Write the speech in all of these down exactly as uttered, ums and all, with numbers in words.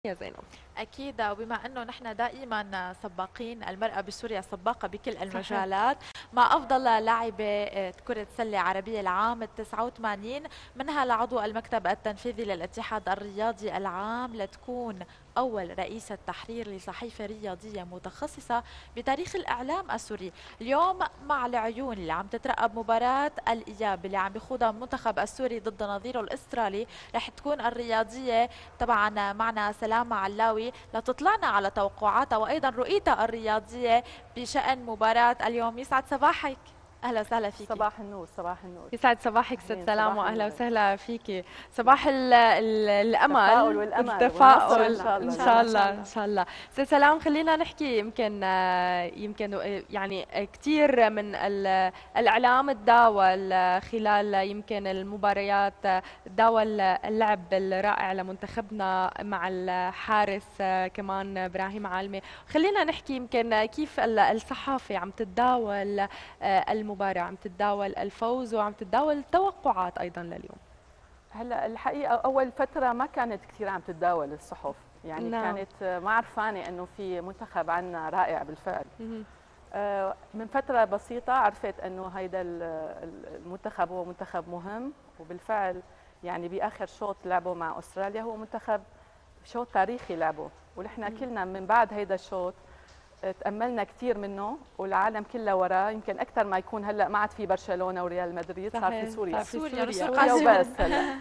يا زينب. أكيد، وبما أنه نحن دائما سباقين، المرأة بسوريا سباقة بكل صحيح. المجالات، مع أفضل لاعبة كرة سلة عربية العام التسعة وثمانين، منها لعضو المكتب التنفيذي للاتحاد الرياضي العام، لتكون أول رئيسة تحرير لصحيفة رياضية متخصصة بتاريخ الإعلام السوري. اليوم مع العيون اللي عم تترقب مباراة الإياب اللي عم بيخوضها المنتخب السوري ضد نظيره الأسترالي، رح تكون الرياضية طبعا معنا سلامة علاوي لتطلعنا على توقعاتها وأيضا رؤيتها الرياضية بشأن مباراة اليوم. يسعد صباحك، أهلا وسهلا فيكي. صباح النور. صباح النور. يسعد صباحك ست أهلين. سلام صباح واهلا النور. وسهلا فيكي. صباح ال ال التفاؤل الامل والامل والتفاؤل والنصر ان شاء ان الله. إن شاء شاء الله إن شاء الله الله. ان شاء الله. ست سلام، خلينا نحكي يمكن آه، يمكن آه، يعني كثير من ال- الاعلام تداول آه، خلال يمكن المباريات، آه، تداول اللعب الرائع لمنتخبنا مع الحارس آه، كمان ابراهيم عالمي. خلينا نحكي يمكن كيف ال- الصحافه عم تتداول آه، المباراة، عم تتداول الفوز وعم تتداول التوقعات أيضا لليوم. هلا الحقيقه اول فتره ما كانت كثير عم تتداول الصحف، يعني نعم. كانت ما عرفانه انه في منتخب عنا رائع بالفعل. مهم. آه، من فتره بسيطه عرفت انه هيدا ال- ال- المنتخب هو منتخب مهم، وبالفعل يعني باخر شوط لعبه مع استراليا هو منتخب شوط تاريخي لعبه، ونحن كلنا من بعد هيدا الشوط تأملنا كثير منه، والعالم كله وراه، يمكن أكثر ما يكون هلا ما عاد في برشلونة وريال مدريد، صار في صحيح، سوريا. صار في سوريا سوريا. نصر سوريا قاسم. وبس هلا.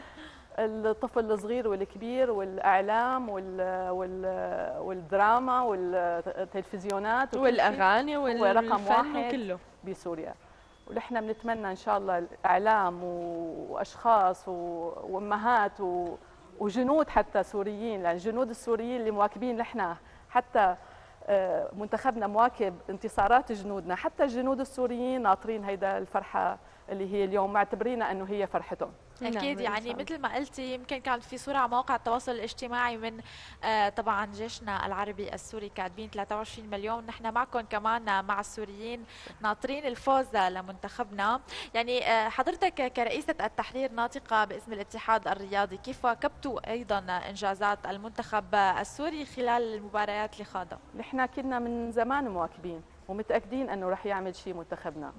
الطفل الصغير والكبير والإعلام وال وال والدراما والتلفزيونات وكل شيء والأغاني هو رقم والفن واحد وكله. بسوريا. ونحن بنتمنى إن شاء الله الإعلام وأشخاص وأمهات و- وجنود حتى سوريين، لأن الجنود السوريين اللي مواكبين نحن، حتى آه، منتخبنا مواكب انتصارات جنودنا، حتى الجنود السوريين ناطرين هيدا الفرحة اللي هي اليوم، معتبرينها انه هي فرحتهم. أكيد، نعم، إن يعني شاء الله. مثل ما قلتي يمكن كانت في صورة على مواقع التواصل الاجتماعي من آه طبعا جيشنا العربي السوري كاتبين ثلاثة وعشرين مليون، نحن معكم كمان مع السوريين ناطرين الفوز لمنتخبنا. يعني آه حضرتك كرئيسة التحرير ناطقة باسم الاتحاد الرياضي، كيف واكبتوا أيضا إنجازات المنتخب السوري خلال المباريات اللي خاضها؟ نحن كنا من زمان مواكبين ومتأكدين انه رح يعمل شيء منتخبنا.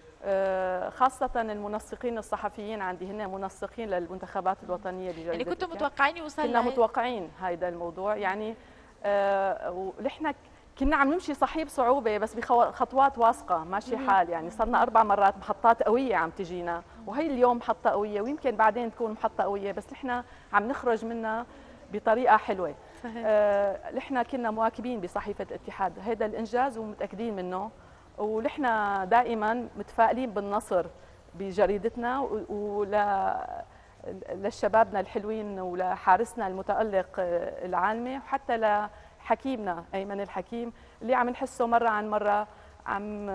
آه، خاصة المنسقين الصحفيين عندي هن منسقين للمنتخبات الوطنية بجريدة يعني كنتوا الكيان. متوقعين يوصل كنا لهي؟ متوقعين هذا الموضوع، يعني آه، ونحن كنا عم نمشي صحيح بصعوبة بس بخطوات واثقة ماشي حال، يعني صرنا أربع مرات محطات قوية عم تجينا، وهي اليوم محطة قوية ويمكن بعدين تكون محطة قوية، بس نحن عم نخرج منها بطريقة حلوة. صحيح. آه، نحن كنا مواكبين بصحيفة الاتحاد هذا الإنجاز ومتأكدين منه، ونحن دائما متفائلين بالنصر بجريدتنا ول لشبابنا الحلوين ولحارسنا المتألق العالمي، وحتى لحكيمنا أيمن الحكيم اللي عم نحسه مرة عن مرة عم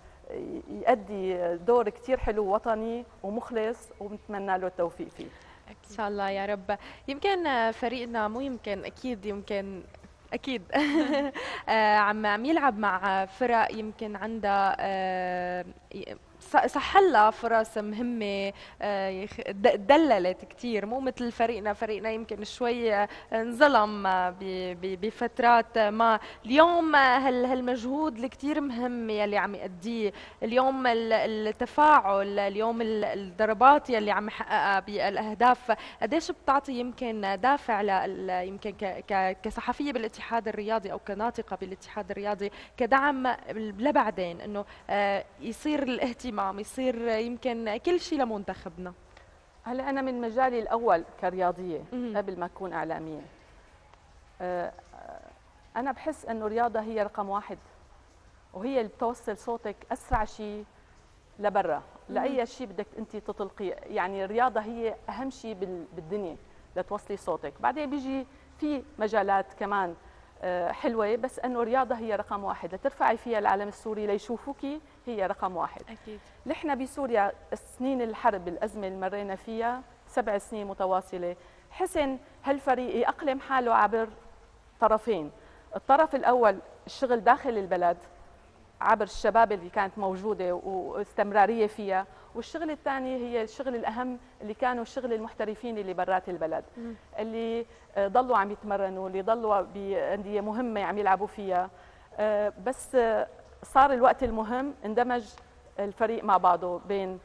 يؤدي دور كتير حلو وطني ومخلص، وبنتمنى له التوفيق فيه إن شاء الله يا رب. يمكن آه، فريقنا مو يمكن أكيد يمكن أكيد آه، عم عم يلعب مع فرق يمكن عندها آه، ي- ص- صحلها فرص مهمة، آه، يخ- د- دللت كتير، مو مثل فريقنا. فريقنا يمكن شوي آه، انظلم آه، ب- ب- بفترات ما. اليوم آه، هال- هالمجهود الكتير مهم يلي عم يأديه اليوم، ال- التفاعل اليوم، ال- الضربات يلي عم يحققها بالأهداف، قديش بتعطي يمكن دافع ل يمكن ك- ك- كصحفية بالاتحاد الرياضي أو كناطقة بالاتحاد الرياضي كدعم لبعدين، إنه آه، يصير الاهتمام، يصير يمكن كل شيء لمنتخبنا. هلا أنا من مجالي الأول كرياضية مهم. قبل ما أكون إعلامية، آه، أنا بحس إنه الرياضة هي رقم واحد، وهي اللي بتوصل صوتك أسرع شيء لبرا لأي شيء بدك أنت تطلقيه، يعني الرياضة هي أهم شيء بال- بالدنيا لتوصلي صوتك. بعدين بيجي في مجالات كمان آه، حلوة، بس إنه الرياضة هي رقم واحد لترفعي فيها العالم السوري ليشوفوكي، هي رقم واحد. أكيد. نحن بسوريا سنين الحرب الأزمة اللي مرينا فيها سبع سنين متواصلة، حسن هالفريق يأقلم حاله عبر طرفين. الطرف الأول الشغل داخل البلد، عبر الشباب اللي كانت موجوده واستمراريه فيها، والشغل الثاني هي الشغل الاهم اللي كانوا الشغل المحترفين اللي برات البلد، اللي ضلوا عم يتمرنوا، اللي ضلوا بانديه مهمه عم يلعبوا فيها. بس صار الوقت المهم اندمج الفريق مع بعضه بين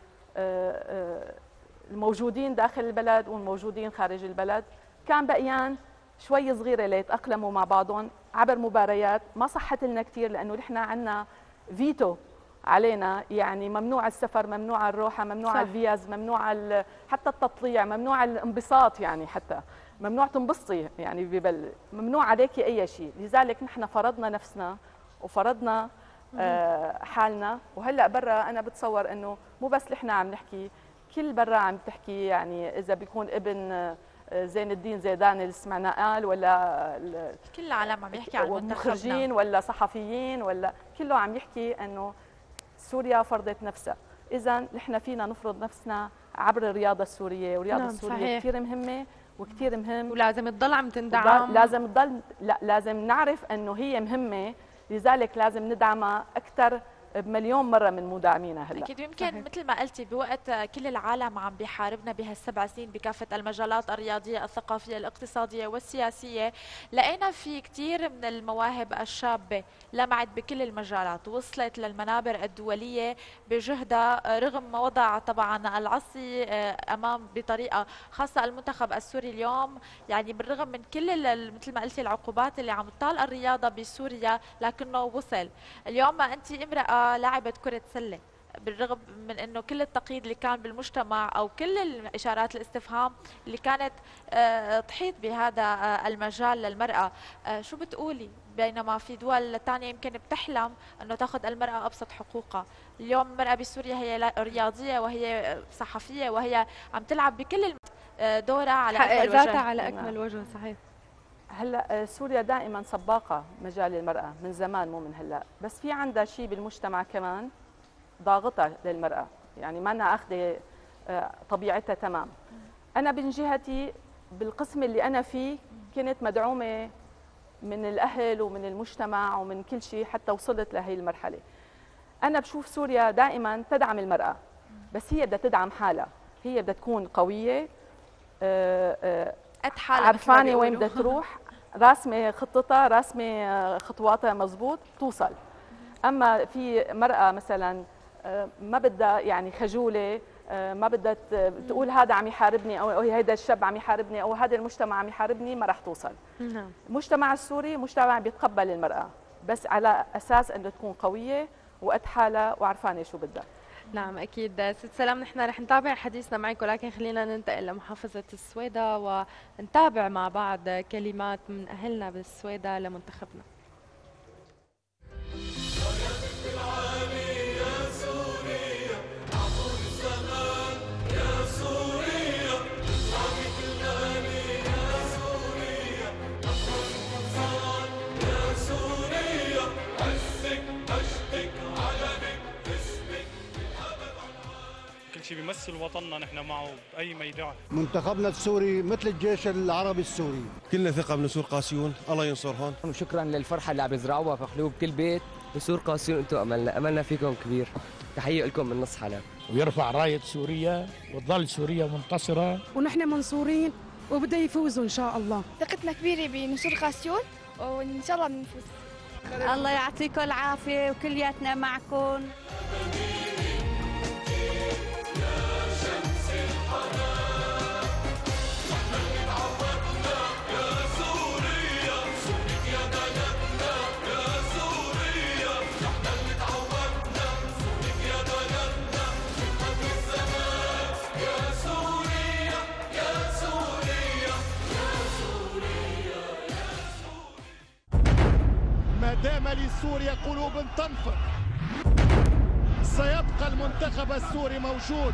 الموجودين داخل البلد والموجودين خارج البلد. كان بقيان شوي صغيره ليتاقلموا مع بعضهم عبر مباريات ما صحت لنا كثير، لانه نحن عندنا فيتو علينا، يعني ممنوع السفر، ممنوع الروحه، ممنوع الفيز، ممنوع حتى التطليع، ممنوع الانبساط، يعني حتى ممنوع تنبسطي، يعني ببل ممنوع عليكي اي شيء. لذلك نحن فرضنا نفسنا وفرضنا آه حالنا. وهلا برا انا بتصور انه مو بس نحن عم نحكي، كل برا عم تحكي، يعني اذا بيكون ابن زين الدين زيدان اللي سمعنا قال، ولا كل العالم عم يحكي عن مخرجين ولا صحفيين، ولا كله عم يحكي انه سوريا فرضت نفسها. اذا نحن فينا نفرض نفسنا عبر الرياضه السوريه، والرياضه نعم السوريه كثير مهمه وكثير مهم، ولازم تضل عم تندعم، لازم تضل، لا لازم نعرف انه هي مهمه، لذلك لازم ندعمها اكثر بمليون مره من مداعمينا هلا. اكيد. يمكن مثل ما قلتي بوقت كل العالم عم بيحاربنا بهالسبع سنين بكافه المجالات الرياضيه، الثقافيه، الاقتصاديه والسياسيه، لقينا في كثير من المواهب الشابه لمعت بكل المجالات، وصلت للمنابر الدوليه بجهدها، رغم ما وضع طبعا العصي امام بطريقه خاصه المنتخب السوري اليوم، يعني بالرغم من كل مثل ما قلتي العقوبات اللي عم تطال الرياضه بسوريا، لكنه وصل. اليوم انت امراه لاعبة كرة سلة، بالرغم من انه كل التقييد اللي كان بالمجتمع او كل الاشارات الاستفهام اللي كانت تحيط بهذا المجال للمرأة، شو بتقولي؟ بينما في دول ثانية يمكن بتحلم انه تاخذ المرأة ابسط حقوقها، اليوم المرأة بسوريا هي رياضية وهي صحفية وهي عم تلعب بكل دورها على اكمل وجه. ذاتها على اكمل وجه. صحيح. هلا سوريا دائما سباقه مجال المراه من زمان، مو من هلا، بس في عندها شيء بالمجتمع كمان ضاغطه للمراه، يعني ما أنا اخذه طبيعتها تمام. انا من جهتي بالقسم اللي انا فيه كنت مدعومه من الاهل ومن المجتمع ومن كل شيء حتى وصلت لهي المرحله. انا بشوف سوريا دائما تدعم المراه، بس هي بدها تدعم حالها، هي بدها تكون قويه، عرفانه وين بدها تروح، راسمه خطتها، راسمه خطواتها مزبوط توصل. اما في مرأة مثلا ما بدها يعني خجوله، ما بدها تقول هذا عم يحاربني او هذا الشاب عم يحاربني او هذا المجتمع عم يحاربني، ما راح توصل. نعم. المجتمع السوري مجتمع بيتقبل المرأة، بس على اساس انه تكون قويه وقد حالها وعرفانه شو بدها. نعم أكيد. ست سلام، نحن رح نتابع حديثنا معك، ولكن خلينا ننتقل لمحافظة السويداء ونتابع مع بعض كلمات من أهلنا بالسويداء لمنتخبنا. شيء بيمثل وطننا نحن معه باي ميدان. منتخبنا السوري مثل الجيش العربي السوري، كلنا ثقه بنسور قاسيون، الله ينصرهم. وشكرا للفرحه اللي عم يزرعوها في قلوب كل بيت. نسور قاسيون انتم املنا، املنا فيكم كبير. تحيه لكم من نص حلب. ويرفع رايه سوريا وتظل سوريا منتصره، ونحن منصورين وبده يفوزوا ان شاء الله. ثقتنا كبيره بنسور قاسيون وان شاء الله بنفوز. الله يعطيكم العافيه وكلياتنا معكم. ما دام لسوريا قلوب تنفق، سيبقى المنتخب السوري موجود.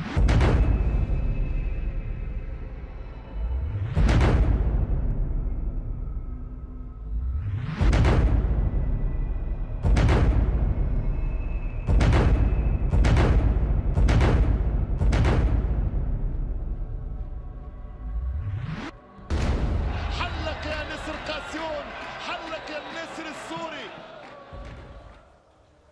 حلق يا نسر قاسيون، حلق يا النسر السوري.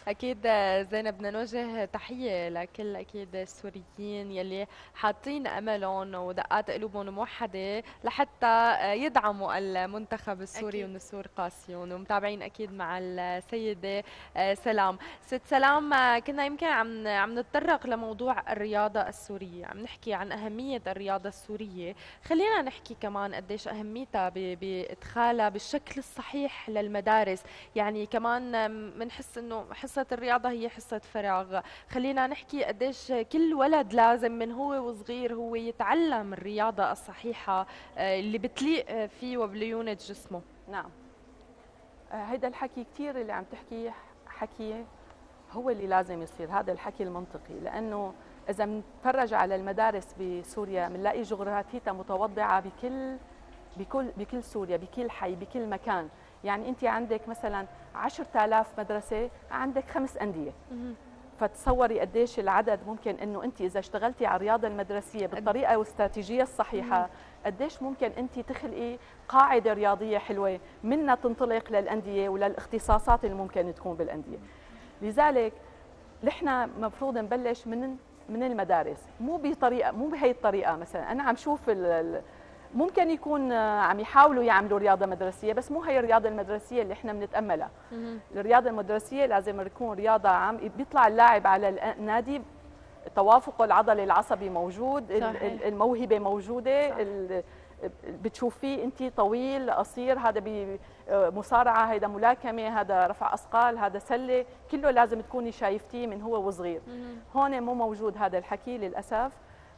اكيد زينب، بدنا نوجه تحيه لكل اكيد السوريين يلي حاطين املهم ودقات قلوبهم موحده لحتى يدعموا المنتخب السوري أكيد. ونسور قاسيون، ومتابعين اكيد مع السيده سلام. ست سلام، كنا يمكن عم عم نتطرق لموضوع الرياضه السوريه، عم نحكي عن اهميه الرياضه السوريه، خلينا نحكي كمان قديش اهميتها بادخالها بالشكل الصحيح للمدارس. يعني كمان بنحس انه حصه الرياضه هي حصه فراغ، خلينا نحكي قديش كل ولد لازم من هو وصغير هو يتعلم الرياضه الصحيحه اللي بتليق فيه وبليونه جسمه. نعم، هيدا الحكي كثير اللي عم تحكيه حكي هو اللي لازم يصير، هذا الحكي المنطقي، لانه اذا بنتفرج على المدارس بسوريا بنلاقي جغرافيتها متوضعه بكل بكل بكل سوريا، بكل حي، بكل مكان. يعني انت عندك مثلا عشرة آلاف مدرسه، عندك خمس انديه، فتصوري قديش العدد ممكن انه انت اذا اشتغلتي على الرياضه المدرسيه بالطريقه والاستراتيجيه الصحيحه قديش ممكن انت تخلقي قاعده رياضيه حلوه منها تنطلق للانديه وللاختصاصات اللي ممكن تكون بالانديه. لذلك نحن مفروض نبلش من من المدارس، مو بطريقه مو بهي الطريقه. مثلا انا عم شوف ممكن يكون عم يحاولوا يعملوا رياضه مدرسيه، بس مو هي الرياضه المدرسيه اللي احنا بنتاملها. الرياضه المدرسيه لازم تكون رياضه عام بيطلع اللاعب على النادي توافقه العضلي العصبي موجود، صحيح. الموهبه موجوده، بتشوفيه انت طويل قصير، هذا مصارعه، هذا ملاكمه، هذا رفع اثقال، هذا سله، كله لازم تكوني شايفتيه من هو وصغير. هون مو موجود هذا الحكي للاسف.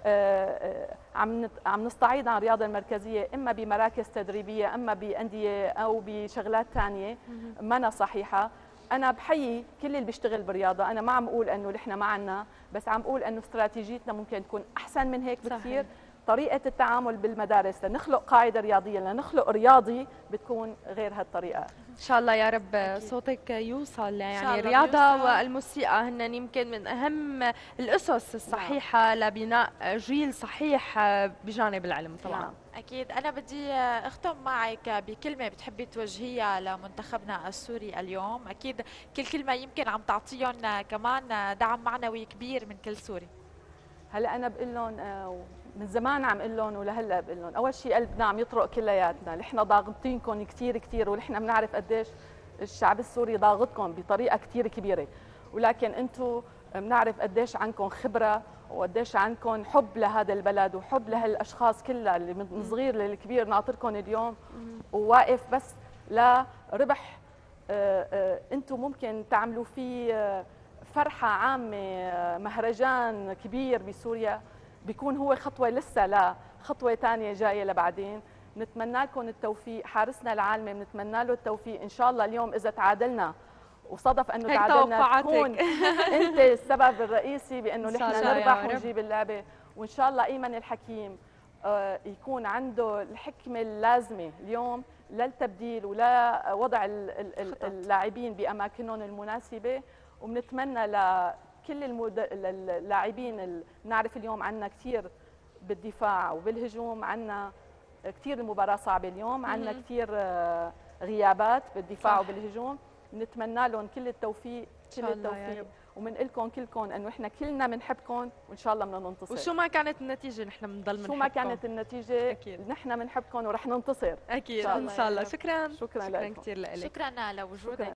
عم عم نستعيض عن الرياضه المركزيه اما بمراكز تدريبيه اما بانديه او بشغلات ثانيه منا صحيحه. انا بحيي كل اللي بيشتغل بالرياضه، انا ما عم اقول انه نحن ما عنا، بس عم اقول انه استراتيجيتنا ممكن تكون احسن من هيك بكثير. طريقه التعامل بالمدارس لنخلق قاعده رياضيه، لنخلق رياضي، بتكون غير هالطريقه. ان شاء الله يا رب أكيد. صوتك يوصل. يعني الرياضه والموسيقى هن يمكن من اهم الاسس الصحيحه نعم. لبناء جيل صحيح بجانب العلم طبعا. نعم. اكيد. انا بدي اختم معك بكلمه بتحبي توجهيها لمنتخبنا السوري اليوم، اكيد كل كلمه يمكن عم تعطيهم كمان دعم معنوي كبير من كل سوري. هلا انا بقول لهم من زمان عم اقول لهم ولهلا بقول لهم، اول شيء قلبنا عم يطرق كلياتنا، نحن ضاغطينكم كثير كثير، ونحن بنعرف قديش الشعب السوري ضاغطكم بطريقه كثير كبيره، ولكن انتم بنعرف قديش عندكم خبره وقديش عندكم حب لهذا البلد وحب لهالاشخاص كلها اللي من صغير للكبير ناطركم اليوم وواقف بس لربح انتم ممكن تعملوا فيه فرحه عامه، مهرجان كبير بسوريا، بيكون هو خطوه لسه لخطوه ثانيه جايه لبعدين. نتمنى لكم التوفيق، حارسنا العالمي بنتمنى له التوفيق ان شاء الله. اليوم اذا تعادلنا وصدف انه تعادلنا تكون انت السبب الرئيسي بانه نحن نربح ونجيب اللعبه، وان شاء الله ايمن الحكيم يكون عنده الحكمه اللازمه اليوم للتبديل ولا وضع اللاعبين باماكنهم المناسبه. وبنتمنى لكل المد... اللاعبين، نعرف اليوم عندنا كثير بالدفاع وبالهجوم، عندنا كثير المباراه صعبه اليوم، عندنا كثير غيابات بالدفاع صح. وبالهجوم، نتمنى لهم كل التوفيق كل التوفيق، وبنقول لكم كلكم انه احنا كلنا بنحبكم وان شاء الله بدنا ننتصر. وشو ما كانت النتيجه نحن بنضل بنحبكم، شو ما كانت النتيجه اكيد نحن بنحبكم ورح ننتصر اكيد ان شاء الله. شكرا شكرا, شكرا كثير لك. شكرا لوجودك.